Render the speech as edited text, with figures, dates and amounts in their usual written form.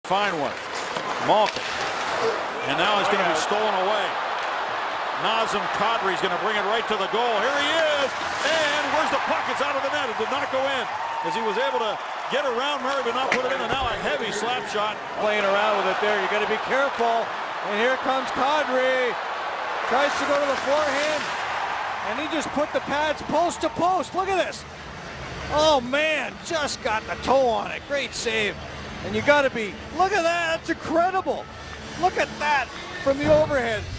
Fine one. Malkin. And now it's going to be stolen away. Nazem Kadri is going to bring it right to the goal. Here he is. And where's the puck? It's out of the net. It did not go in as he was able to get around Murray but not put it in. And now a heavy slap shot. Playing around with it there. You got to be careful. And here comes Kadri. Tries to go to the forehand. And he just put the pads post to post. Look at this. Oh man, just got the toe on it. Great save. And you got to be, look at that, that's incredible. Look at that from the overhead.